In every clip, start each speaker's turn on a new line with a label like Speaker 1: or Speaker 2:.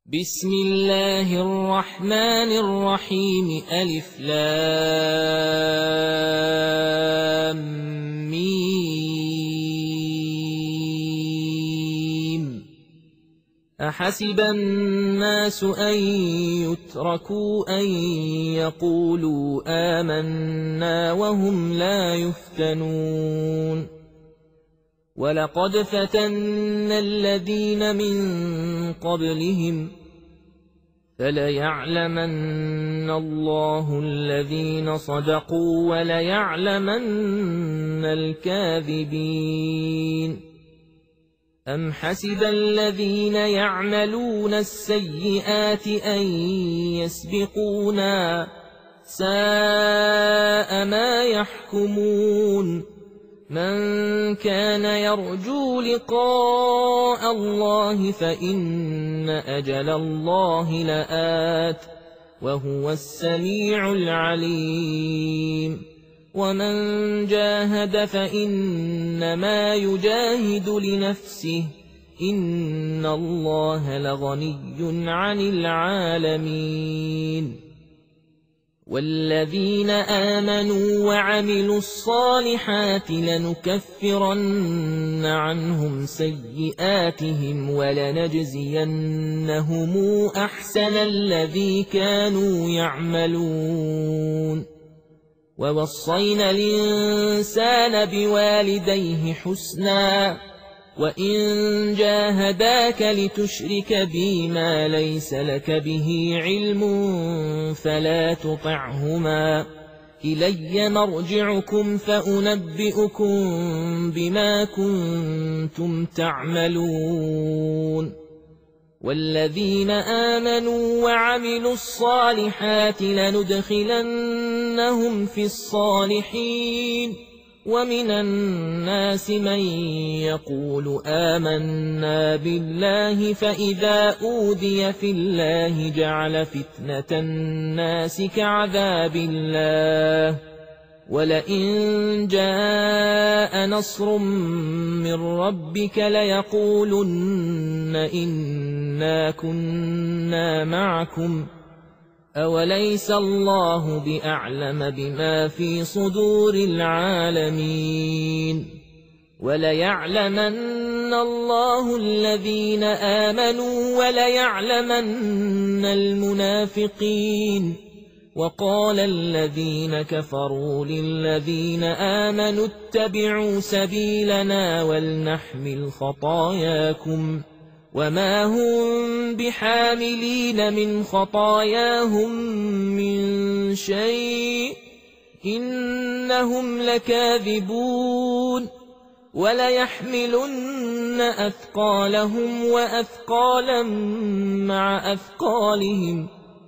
Speaker 1: بسم الله الرحمن الرحيم ألف لام ميم أحسب الناس أن يتركوا أن يقولوا آمنا وهم لا يفتنون ولقد فتنا الذين من قبلهم فليعلمن الله الذين صدقوا وليعلمن الكاذبين أم حسب الذين يعملون السيئات أن يسبقونا ساء ما يحكمون من كان يرجو لقاء الله فإن أجل الله لآت وهو السميع العليم ومن جاهد فإنما يجاهد لنفسه إن الله لغني عن العالمين والذين آمنوا وعملوا الصالحات لنكفرن عنهم سيئاتهم ولنجزينهم أحسن الذي كانوا يعملون ووصينا الإنسان بوالديه حسنا وإن جاهداك لتشرك بي ما ليس لك به علم فلا تطعهما إلي مرجعكم فأنبئكم بما كنتم تعملون والذين آمنوا وعملوا الصالحات لندخلنهم في الصالحين ومن الناس من يقول آمنا بالله فإذا أوذي في الله جعل فتنة الناس كعذاب الله ولئن جاء نصر من ربك ليقولن إنا كنا معكم أوليس الله بأعلم بما في صدور العالمين وليعلمن الله الذين آمنوا وليعلمن المنافقين وقال الذين كفروا للذين آمنوا اتبعوا سبيلنا ولنحمل خطاياكم وما هم بحاملين من خطاياهم من شيء إنهم لكاذبون وليحملن أثقالهم وأثقالا مع أثقالهم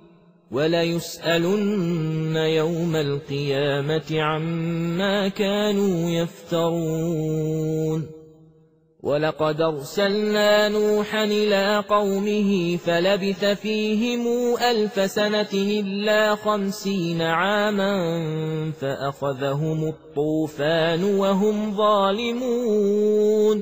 Speaker 1: وليسألن يوم القيامة عما كانوا يفترون ولقد أرسلنا نوحا إلى قومه فلبث فيهم 1000 سنة إلا 50 عاما فأخذهم الطوفان وهم ظالمون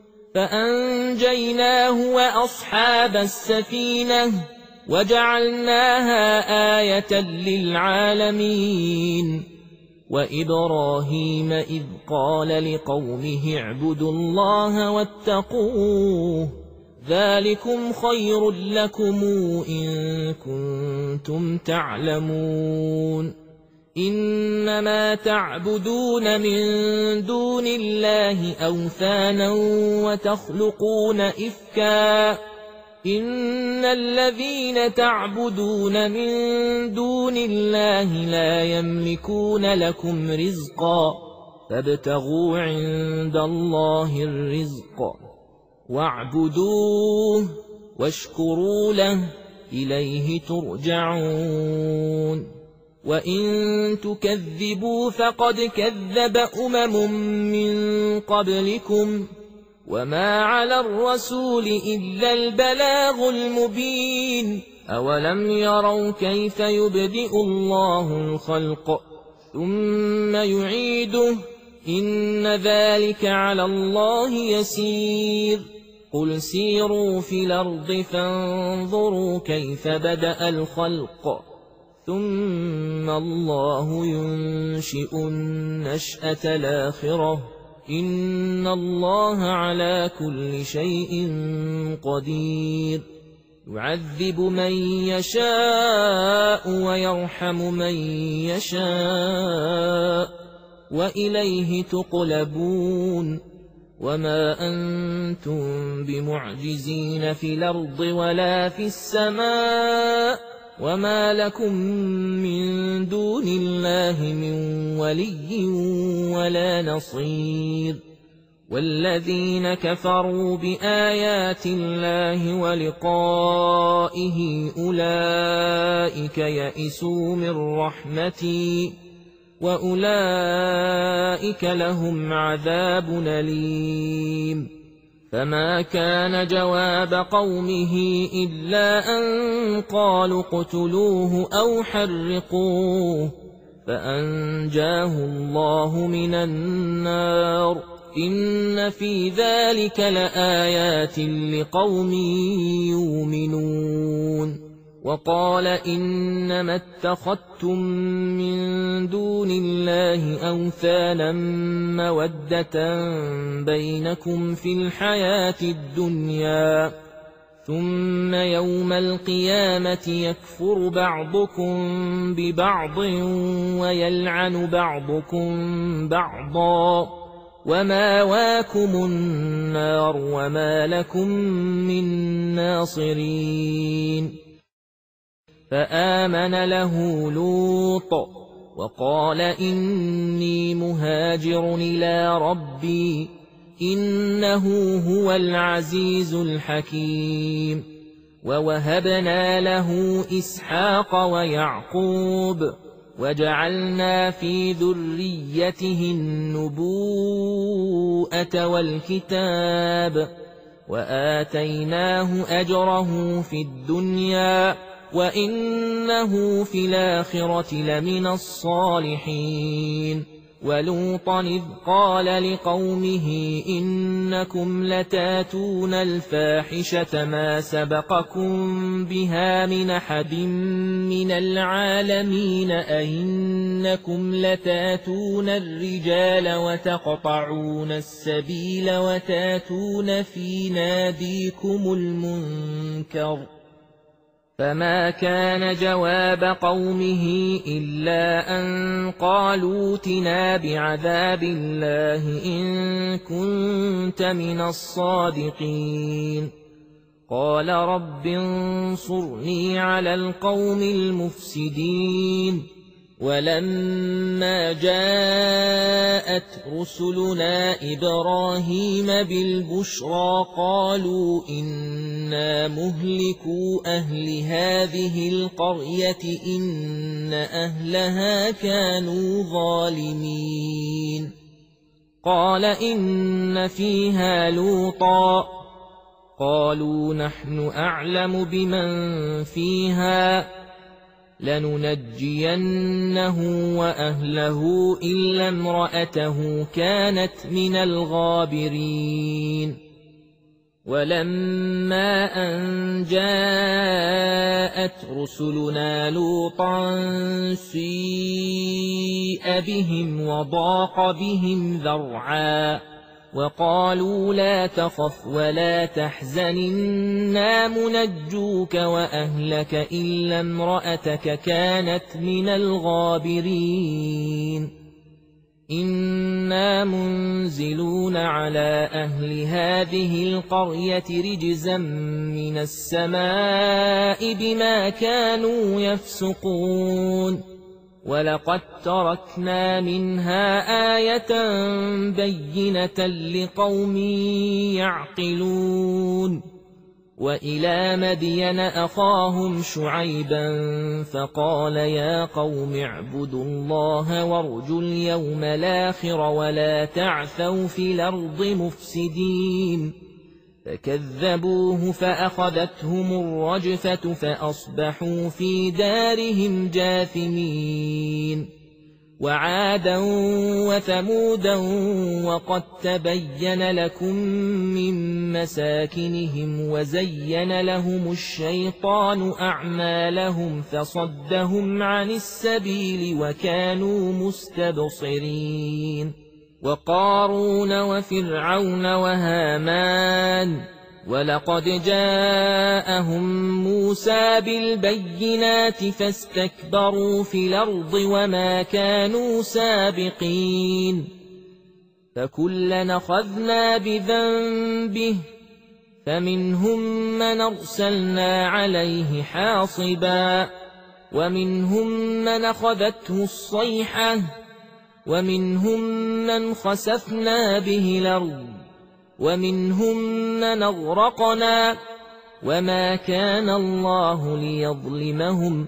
Speaker 1: فأنجيناه وأصحاب السفينة وجعلناها آية للعالمين وإبراهيم إذ قال لقومه اعبدوا الله واتقوه ذلكم خير لكم إن كنتم تعلمون إنما تعبدون من دون الله أوثانا وتخلقون إفكا إن الذين تعبدون من دون الله لا يملكون لكم رزقا فابتغوا عند الله الرزق واعبدوه واشكروا له إليه ترجعون وإن تكذبوا فقد كذب من قبلكم وما على الرسول إلا البلاغ المبين أولم يروا كيف يبدئ الله الخلق ثم يعيده إن ذلك على الله يسير قل سيروا في الأرض فانظروا كيف بدأ الخلق ثم الله ينشئ النشأة الآخرة إن الله على كل شيء قدير يعذب من يشاء ويرحم من يشاء وإليه تقلبون وما أنتم بمعجزين في الأرض ولا في السماء وما لكم من دون الله من ولي ولا نصير والذين كفروا بآيات الله ولقائه أولئك يئسوا من رحمتي وأولئك لهم عذاب أليم فما كان جواب قومه إلا أن قالوا اقتلوه أو حرقوه فأنجاه الله من النار إن في ذلك لآيات لقوم يؤمنون وقال إنما اتخذتم من دون الله أوثانا مودة بينكم في الحياة الدنيا ثم يوم القيامة يكفر بعضكم ببعض ويلعن بعضكم بعضا وماواكم النار وما لكم من ناصرين فآمن له لوط وقال إني مهاجر إلى ربي إنه هو العزيز الحكيم ووهبنا له إسحاق ويعقوب وجعلنا في ذريته النبوءة والكتاب وآتيناه أجره في الدنيا وإنه في الآخرة لمن الصالحين ولوطا إذ قال لقومه إنكم لتاتون الفاحشة ما سبقكم بها من أحد من العالمين أئنكم لتاتون الرجال وتقطعون السبيل وتاتون في ناديكم المنكر فما كان جواب قومه إلا أن قالوا ائتنا بعذاب الله إن كنت من الصادقين قال رب انصرني على القوم المفسدين ولما جاءت رسلنا إبراهيم بالبشرى قالوا إنا مهلكو أهل هذه القرية إن أهلها كانوا ظالمين قال إن فيها لوطا قالوا نحن أعلم بمن فيها لننجينه وأهله إلا امرأته كانت من الغابرين ولما أن جاءت رسلنا لوطا سيء بهم وضاق بهم ذرعا وقالوا لا تخف ولا تحزن إنا منجوك وأهلك إلا امرأتك كانت من الغابرين إنا منزلون على أهل هذه القرية رجزا من السماء بما كانوا يفسقون ولقد تركنا منها آية بينة لقوم يعقلون وإلى مدين أخاهم شعيبا فقال يا قوم اعبدوا الله وارجوا اليوم الآخر ولا تعثوا في الأرض مفسدين فكذبوه فأخذتهم الرجفة فأصبحوا في دارهم جاثمين وعادا وثمودا وقد تبين لكم من مساكنهم وزين لهم الشيطان أعمالهم فصدهم عن السبيل وكانوا مستبصرين وقارون وفرعون وهامان ولقد جاءهم موسى بالبينات فاستكبروا في الأرض وما كانوا سابقين فكلا أخذنا بذنبه فمنهم من أرسلنا عليه حاصبا ومنهم من أخذته الصيحة ومنهم من خسفنا به الأرض ومنهم من أغرقنا وما كان الله ليظلمهم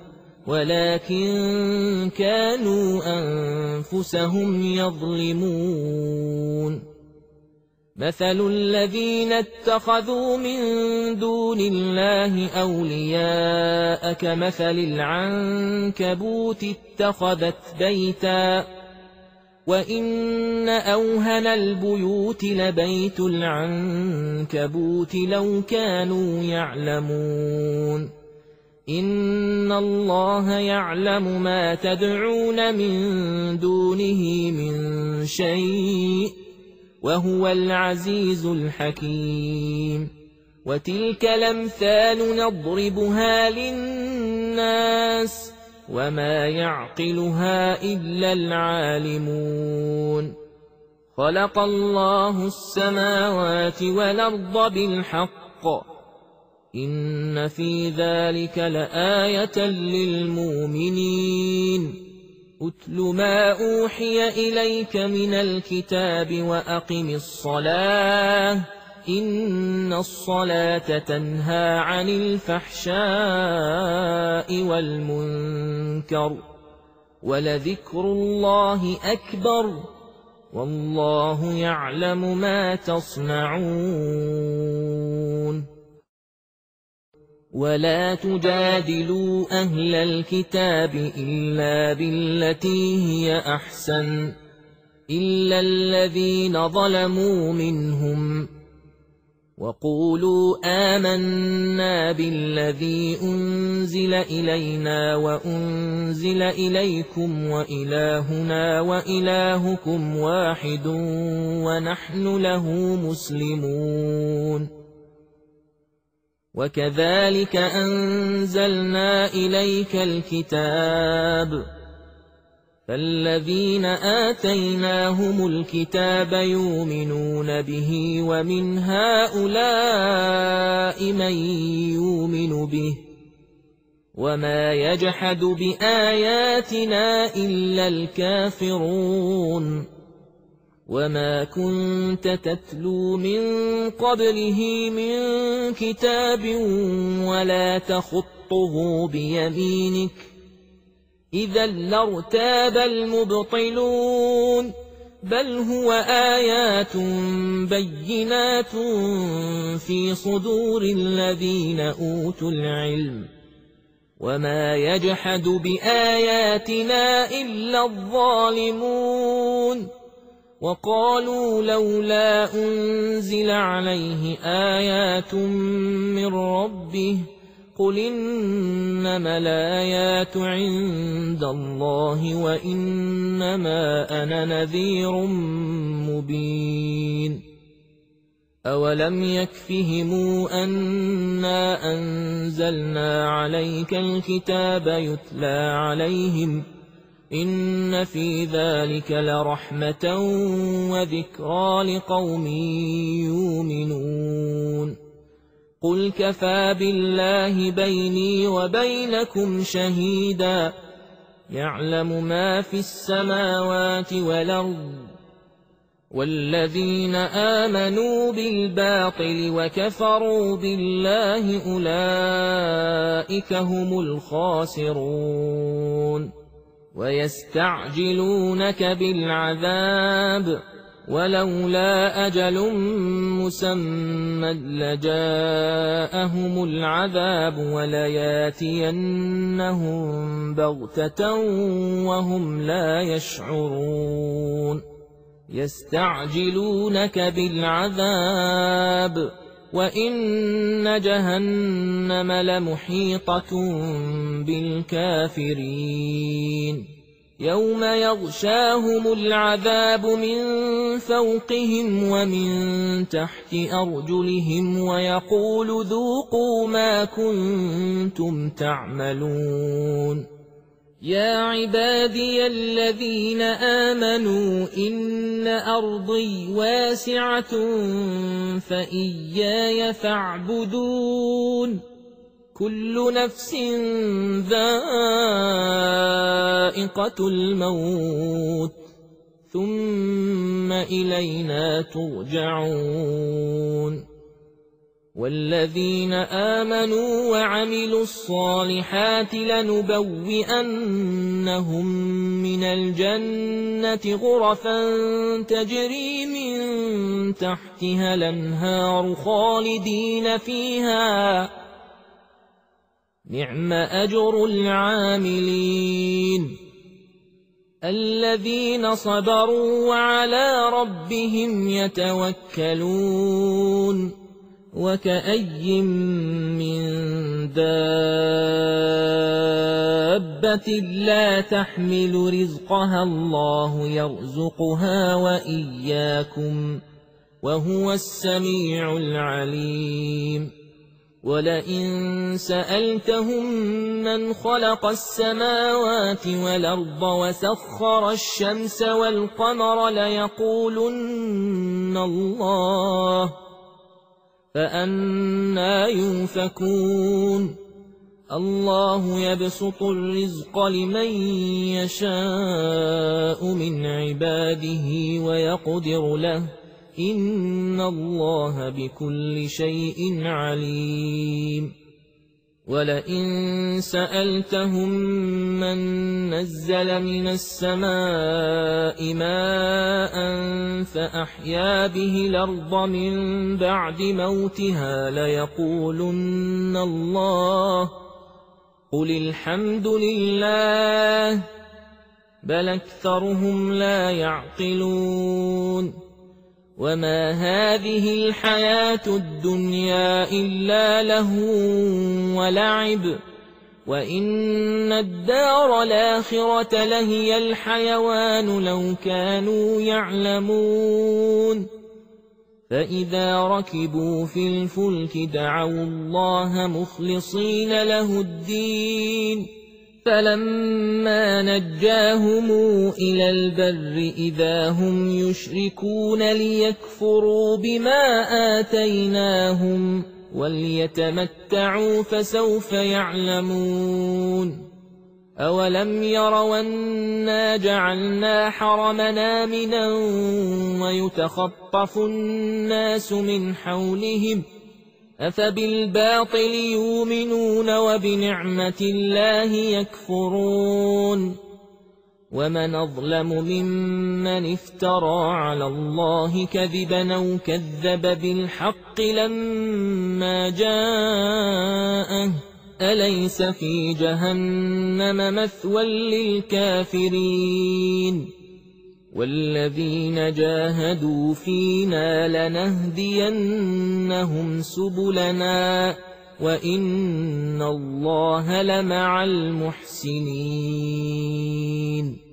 Speaker 1: ولكن كانوا أنفسهم يظلمون مثل الذين اتخذوا من دون الله أولياء كمثل العنكبوت اتخذت بيتا وإن أوهن البيوت لبيت العنكبوت لو كانوا يعلمون إن الله يعلم ما تدعون من دونه من شيء وهو العزيز الحكيم وتلك الأمثال نضربها للناس وما يعقلها إلا العالمون خلق الله السماوات والأرض بالحق إن في ذلك لآية للمؤمنين أتل ما أوحي إليك من الكتاب وأقم الصلاة إن الصلاة تنهى عن الفحشاء والمنكر ولذكر الله أكبر والله يعلم ما تصنعون ولا تجادلوا أهل الكتاب إلا بالتي هي أحسن إلا الذين ظلموا منهم وقولوا آمنا بالذي أنزل إلينا وأنزل إليكم وإلهنا وإلهكم واحد ونحن له مسلمون وكذلك أنزلنا إليك الكتاب فالذين آتيناهم الكتاب يؤمنون به ومن هؤلاء من يؤمن به وما يجحد بآياتنا إلا الكافرون وما كنت تتلو من قبله من كتاب ولا تخطه بيمينك إذا لارتاب المبطلون بل هو آيات بينات في صدور الذين أوتوا العلم وما يجحد بآياتنا إلا الظالمون وقالوا لولا أنزل عليه آيات من ربه قل إنما الآيات عند الله وإنما أنا نذير مبين أولم يكفهم أنا أنزلنا عليك الكتاب يتلى عليهم إن في ذلك لرحمة وذكرى لقوم يؤمنون قل كفى بالله بيني وبينكم شهيدا يعلم ما في السماوات والأرض والذين آمنوا بالباطل وكفروا بالله أولئك هم الخاسرون ويستعجلونك بالعذاب ولولا أجل مسمى لجاءهم العذاب ولياتينهم بغتة وهم لا يشعرون يستعجلونك بالعذاب وإن جهنم لمحيطة بالكافرين يوم يغشاهم العذاب من فوقهم ومن تحت أرجلهم ويقول ذوقوا ما كنتم تعملون يا عبادي الذين آمنوا إن أرضي واسعة فإياي فاعبدون كل نفس ذائقة الموت ثم إلينا ترجعون والذين آمنوا وعملوا الصالحات لنبوئنهم من الجنة غرفا تجري من تحتها الأنهار خالدين فيها نعم أجر العاملين الذين صبروا وعلى ربهم يتوكلون وكأي من دابة لا تحمل رزقها الله يرزقها وإياكم وهو السميع العليم ولئن سألتهم من خلق السماوات والأرض وسخر الشمس والقمر ليقولن الله فأنى يؤفكون الله يبسط الرزق لمن يشاء من عباده ويقدر له إن الله بكل شيء عليم ولئن سألتهم من نزل من السماء ماء فأحيا به الأرض من بعد موتها ليقولن الله قل الحمد لله بل أكثرهم لا يعقلون وما هذه الحياة الدنيا إلا لهو ولعب وإن الدار الآخرة لهي الحيوان لو كانوا يعلمون فإذا ركبوا في الفلك دعوا الله مخلصين له الدين فلما نجاهم إلى البر إذا هم يشركون ليكفروا بما آتيناهم وليتمتعوا فسوف يعلمون أولم يروا أنا جعلنا حرمنا آمنا ويتخطف الناس من حولهم أفبالباطل يؤمنون وبنعمة الله يكفرون ومن أظلم ممن افترى على الله كذبا أو كذب بالحق لما جاءه أليس في جهنم مثوى للكافرين والذين جاهدوا فينا لنهدينهم سبلنا وإن الله لمع المحسنين